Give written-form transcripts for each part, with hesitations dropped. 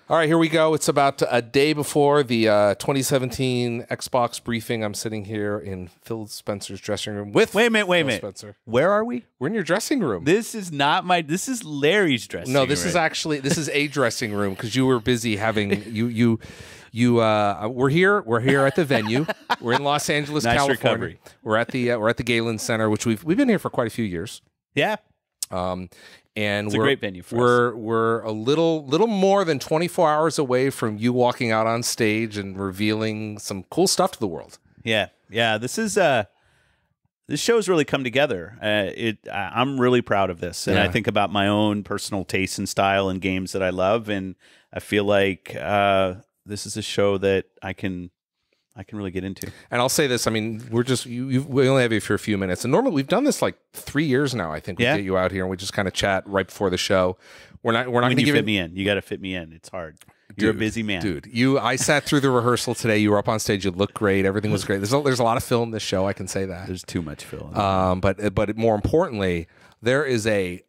All right, here we go. It's about a day before the 2017 Xbox briefing. I'm sitting here in Phil Spencer's dressing room with Wait a minute. Spencer. Where are we? We're in your dressing room. This is not my. This is Larry's dressing room. No, this is actually a dressing room because you were busy having we're here at the venue. We're in Los Angeles, Nice California. recovery. We're at the Galen Center, which we've been here for quite a few years. Yeah. And It's a great venue for us. We're a little more than 24 hours away from you walking out on stage and revealing some cool stuff to the world. Yeah. This show's really come together. I'm really proud of this, and Yeah. I think about my own personal taste and style and games that I love, and I feel like this is a show that I can really get into. And I'll say this: I mean, we only have you for a few minutes, and normally we've done this like 3 years now. I think we get you out here and we just kind of chat right before the show. We're not going to give fit me in. You got to fit me in. It's hard. You're a busy man, dude. I sat through the rehearsal today. You were up on stage. You looked great. Everything was great. There's a lot of film in this show. I can say that. There's too much film. But more importantly, there is a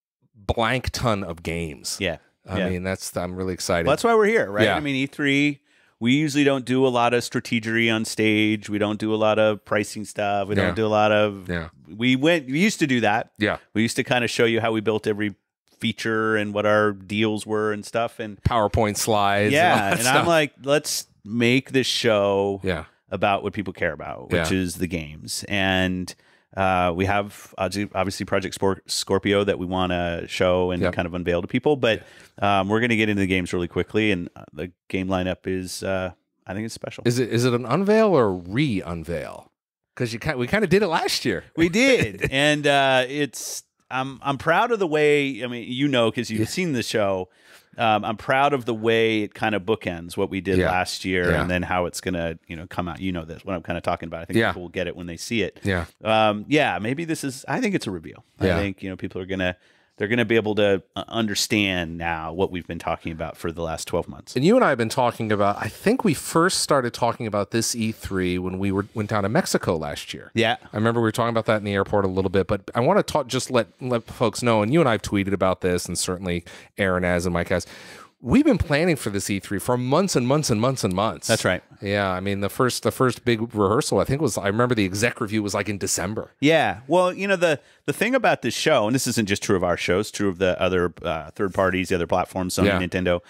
blank ton of games. Yeah. I mean, I'm really excited. Well, that's why we're here, right? Yeah. I mean, E3, we usually don't do a lot of strategery on stage. We don't do a lot of pricing stuff. We don't do a lot of. Yeah. We used to do that. Yeah. We used to kind of show you how we built every feature and what our deals were and stuff. And PowerPoint slides. yeah, and and I'm like, let's make this show Yeah. about what people care about, which Yeah. is the games. And we have obviously Project Scorpio that we want to show and kind of unveil to people, but we're going to get into the games really quickly, and the game lineup is I think it's special. Is it an unveil or re-unveil? Because we kind of did it last year. We did, and it's I'm proud of the way. I mean, because you've seen the show. I'm proud of the way it kind of bookends what we did last year, and then how it's gonna come out. This what I'm kind of talking about. I think people will get it when they see it. Yeah. Maybe this is. I think it's a reveal. Yeah. I think people are they're gonna be able to understand now what we've been talking about for the last 12 months. And you and I have been talking about. I think we first started talking about this E3 when we went down to Mexico last year. Yeah. I remember we were talking about that in the airport a little bit, but I want to just let folks know, and you and I have tweeted about this, and certainly Aaron has and Mike has. We've been planning for this E3 for months and months and months and months. That's right. Yeah, I mean the first big rehearsal I think I remember the exec review was like in December. Yeah. Well, the thing about this show, and this isn't just true of our show, it's true of the other third parties, the other platforms, Sony, Nintendo.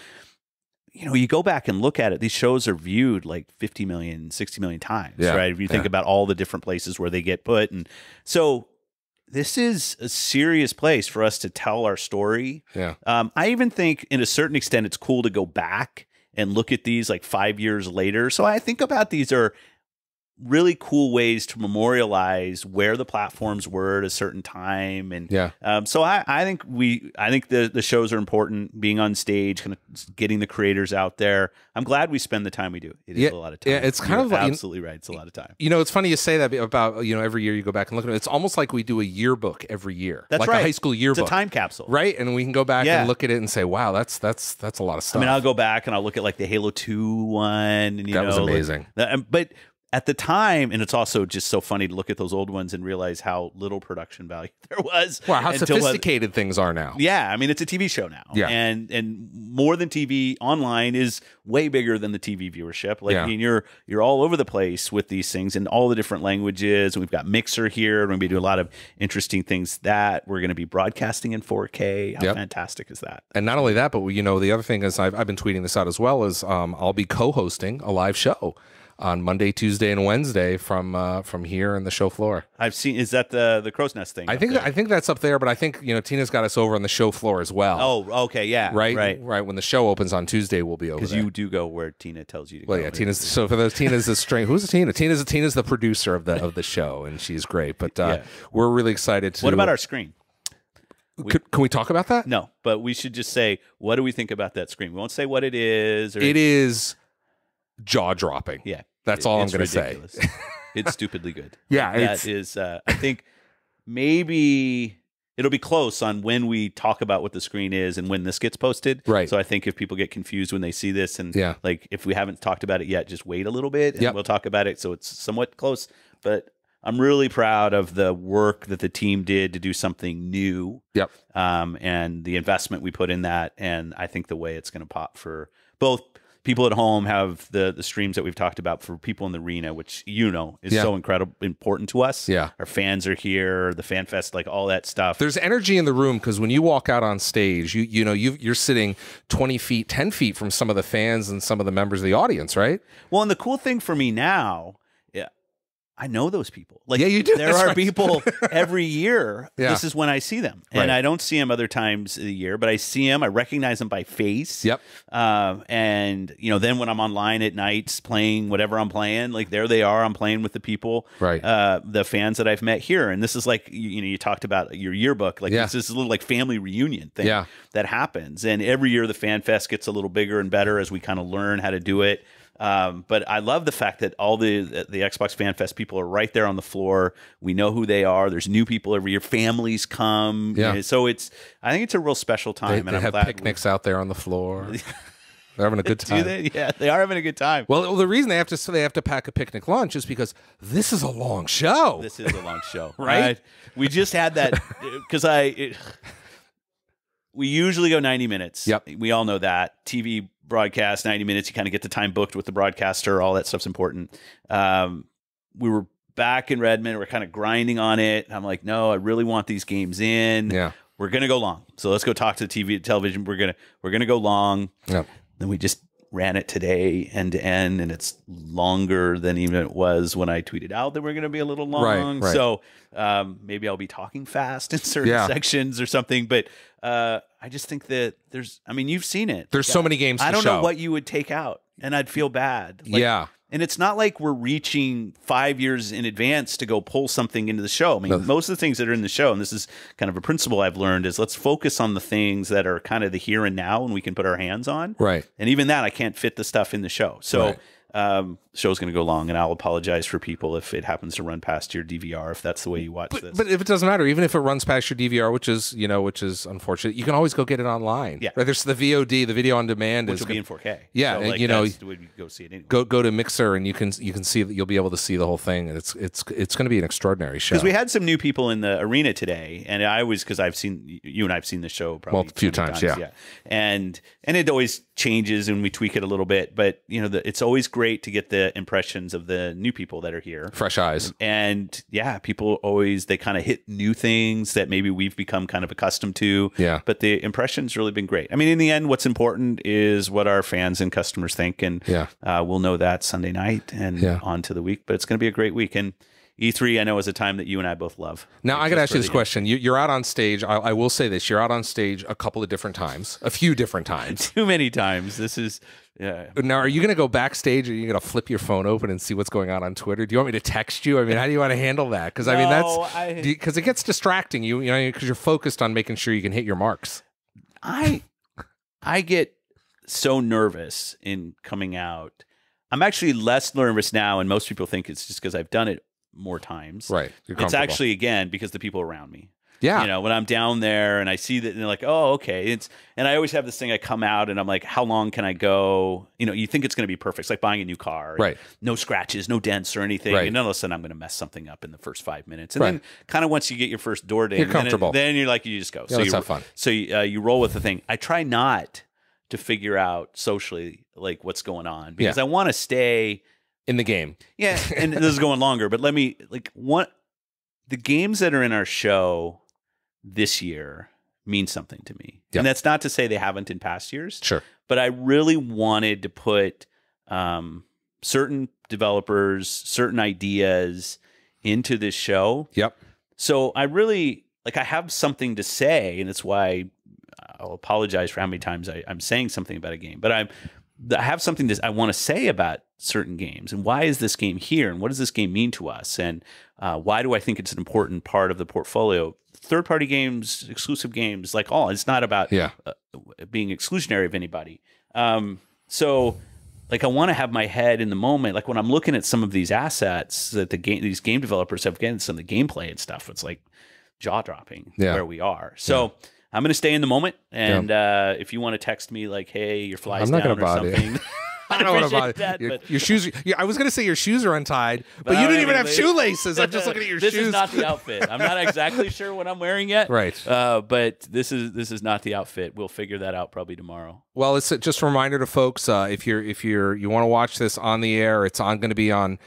You go back and look at it, these shows are viewed like 50 million, 60 million times, right? If you think about all the different places where they get put. And so this is a serious place for us to tell our story. Yeah. I even think in a certain extent, it's cool to go back and look at these like 5 years later. So I think about these are really cool ways to memorialize where the platforms were at a certain time. And so I think the shows are important, being on stage, kind of getting the creators out there. I'm glad we spend the time we do. It is a lot of time. Yeah, it's kind of like, absolutely right. It's a lot of time. It's funny you say that about, every year you go back and look at it. It's almost like we do a yearbook every year. That's like right. a high school yearbook. It's a time capsule. Right? And we can go back and look at it and say, wow, that's a lot of stuff. I mean, I'll go back and I'll look at like the Halo 2 one. And, that was amazing. But at the time, and it's also just so funny to look at those old ones and realize how little production value there was. Wow, how sophisticated things are now. Yeah, I mean, it's a TV show now. Yeah. And more than TV, online is way bigger than the TV viewership. Like, I mean, you're all over the place with these things in all the different languages. And we've got Mixer here. We're going to be doing a lot of interesting things that we're going to be broadcasting in 4K. How fantastic is that? And not only that, but the other thing is I've been tweeting this out as well, is I'll be co-hosting a live show on Monday, Tuesday, and Wednesday from here in the show floor. I've seen. Is that the Crow's Nest thing? I think that's up there, but I think Tina's got us over on the show floor as well. Oh, okay, yeah, right. When the show opens on Tuesday, we'll be over there. Because you do go where Tina tells you to go. Well, yeah, Tina's. So for those, Tina's the string. Who's Tina? Tina's the producer of the show, and she's great. But we're really excited to. What about our screen? Can we talk about that? No, but we should just say, what do we think about that screen? We won't say what it is. It is jaw-dropping. Yeah. That's all I'm going to say. It's stupidly good. Yeah. That is, I think maybe it'll be close on when we talk about what the screen is and when this gets posted. Right. So I think if people get confused when they see this and like if we haven't talked about it yet, just wait a little bit and we'll talk about it. So it's somewhat close. But I'm really proud of the work that the team did to do something new. Yep. And the investment we put in that, and I think the way it's going to pop for both people at home, have the streams that we've talked about for people in the arena, which is so incredible, important to us. Yeah. Our fans are here, the Fan Fest, like all that stuff. There's energy in the room because when you walk out on stage, you're sitting 20 feet, 10 feet from some of the fans and some of the members of the audience, right? Well, and the cool thing for me now, I know those people. Like, yeah, you do. There are people every year. Yeah. This is when I see them, and I don't see them other times of the year, but I see them. I recognize them by face. Yep. And then when I'm online at nights playing whatever I'm playing, like there they are. I'm playing with the people, right? The fans that I've met here, and this is like you talked about your yearbook. Like this is a little like family reunion thing that happens, and every year the Fan Fest gets a little bigger and better as we kind of learn how to do it. But I love the fact that all the Xbox Fan Fest people are right there on the floor. We know who they are. There's new people every year. Families come. Yeah. So I think it's a real special time. They have picnics out there on the floor. They're having a good time. Do they? Yeah, they are having a good time. Well, the reason they have to pack a picnic lunch is because this is a long show. This is a long show, right? We just had that because we usually go 90 minutes. Yep. We all know that. TV broadcast 90 minutes, you kind of get the time booked with the broadcaster, all that stuff's important. We were back in Redmond, we're kind of grinding on it. I'm like, no, I really want these games in. Yeah, we're gonna go long, so let's go talk to the television. We're gonna go long. Yeah. Then we just ran it today end to end, and it's longer than even it was when I tweeted out that we're going to be a little long. Right. So maybe I'll be talking fast in certain sections or something. But I just think that you've seen it. There's so many games to I don't show. know what you would take out, and I'd feel bad. Yeah. And it's not like we're reaching 5 years in advance to go pull something into the show. I mean, most of the things that are in the show, and this is kind of a principle I've learned, is let's focus on the things that are kind of the here and now and we can put our hands on. Right. And even that, I can't fit the stuff in the show. So show's going to go long, and I'll apologize for people if it happens to run past your DVR, if that's the way you watch this. But if it doesn't matter, even if it runs past your DVR, which is unfortunate, you can always go get it online. Yeah. Right? There's the VOD, the video on demand, which will be in 4K. Yeah, so, and, go see it anyway. Go to Mixer, and you can see that you'll be able to see the whole thing, and it's going to be an extraordinary show. Because we had some new people in the arena today, and because I've seen you and I've seen the show probably a few times, yeah. And it always changes and we tweak it a little bit, but it's always great to get the impressions of the new people that are here, fresh eyes. And people always, they kind of hit new things that maybe we've become kind of accustomed to. Yeah, but the impressions really been great. I mean, in the end, what's important is what our fans and customers think, and we'll know that Sunday night and on to the week. But it's going to be a great week, and E3 I know is a time that you and I both love. Now I got to ask you this question: you're out on stage. I will say this: you're out on stage a couple of different times, a few different times, too many times. This is. Yeah. Now, are you going to go backstage, or are you going to flip your phone open and see what's going on Twitter? Do you want me to text you? I mean, how do you want to handle that? Because because it gets distracting you, because you're focused on making sure you can hit your marks. I get so nervous in coming out. I'm actually less nervous now, and most people think it's just because I've done it more times. Right. It's actually, again, because the people around me. Yeah. When I'm down there and I see that, and they're like, oh, okay. And I always have this thing, I come out and I'm like, how long can I go? You think it's going to be perfect. It's like buying a new car. Right. No scratches, no dents or anything. Right. And then all of a sudden I'm going to mess something up in the first 5 minutes. And then kind of once you get your first door ding, you're comfortable. Then you're like, you just go. Yeah, let's have fun. So you roll with the thing. I try not to figure out socially like what's going on because I want to stay in the game. Yeah. And this is going longer, but the games that are in our show this year mean something to me. Yep. And that's not to say they haven't in past years. Sure. But I really wanted to put certain developers, certain ideas into this show. Yep. So I really, I have something to say, and it's why I'll apologize for how many times I'm saying something about a game. But I have something I want to say about certain games, and why is this game here, and what does this game mean to us, and why do I think it's an important part of the portfolio? Third-party games, exclusive games, it's not about being exclusionary of anybody. So I want to have my head in the moment. When I'm looking at some of these assets that these game developers have, again, some of the gameplay and stuff, it's jaw-dropping where we are. So I'm going to stay in the moment, and if you want to text me hey, your fly's down or something. I don't want to appreciate bother. that, but Your shoes. I was going to say your shoes are untied, but you didn't even have shoelaces. I'm just looking at your this shoes. is not the outfit. I'm not exactly sure what I'm wearing yet. Right. But this is not the outfit. We'll figure that out probably tomorrow. Well, it's just a reminder to folks, if you want to watch this on the air, it's going to be on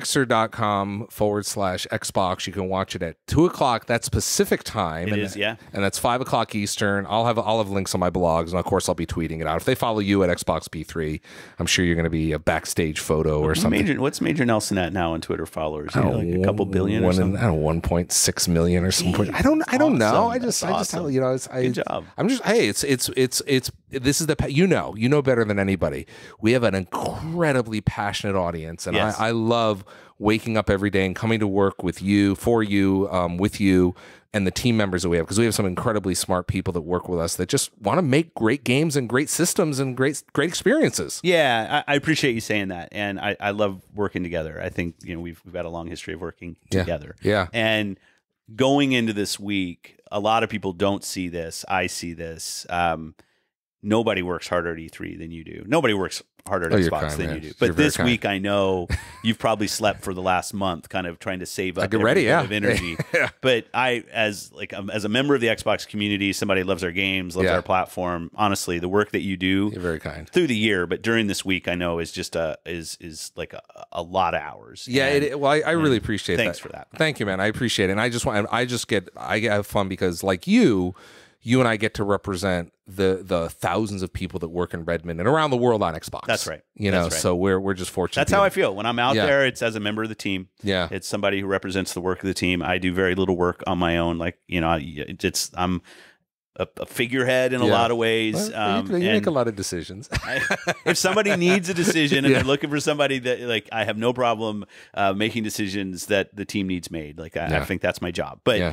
mixer.com/Xbox. You can watch it at 2:00. That's Pacific time. It is, yeah. And that's 5:00 Eastern. I'll have links on my blogs, and of course I'll be tweeting it out. If they follow you at Xbox B3, I'm sure you're going to be a backstage photo or something. What's Major Nelson at now on Twitter followers? Like a couple billion or something? I don't know, 1.6 million or something. I don't know. I just awesome. Good job. I'm just this is you know better than anybody. We have an incredibly passionate audience, and Yes. I love waking up every day and coming to work with you, with you, and the team members that we have, because we have some incredibly smart people that work with us that just want to make great games and great systems and great experiences. Yeah, I appreciate you saying that, and I love working together. I think we've had a long history of working together. Yeah. And going into this week, a lot of people don't see this. I see this. Nobody works harder at E3 than you do. Nobody works harder at Xbox than you do. But this week, I know you've probably slept for the last month, kind of trying to save up get ready, bit of energy. But I, as a member of the Xbox community, somebody who loves our games, loves our platform. Honestly, the work that you do, you're very kind through the year, but during this week, I know is just is like a lot of hours. Yeah, I really appreciate that. Thanks for that. Thank you, man. I appreciate it, and I have fun because like you and I get to represent the thousands of people that work in Redmond and around the world on Xbox. That's right. So we're just fortunate. That's how I feel when I'm out there. It's as a member of the team. Yeah, it's somebody who represents the work of the team. I do very little work on my own. Like I'm a figurehead in a lot of ways. Well, you make a lot of decisions. If somebody needs a decision and they're looking for somebody that I have no problem making decisions that the team needs made. I think that's my job. But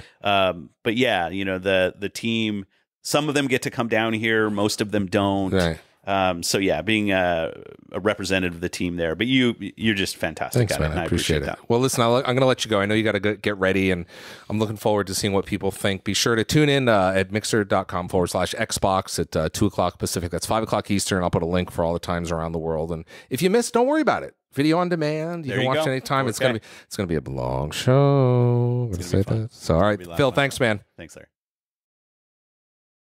the team, some of them get to come down here. Most of them don't. Right. Being a representative of the team there, but you're just fantastic. Thanks, man. And I appreciate it. Well, listen, I'm going to let you go. I know you got to get ready, and I'm looking forward to seeing what people think. Be sure to tune in at mixer.com/Xbox at 2:00 Pacific. That's 5:00 Eastern. I'll put a link for all the times around the world. And if you miss, don't worry about it. Video on demand. You can watch it anytime. Okay. It's gonna be a long show. So all right, Phil. Thanks, man. Thanks, Larry.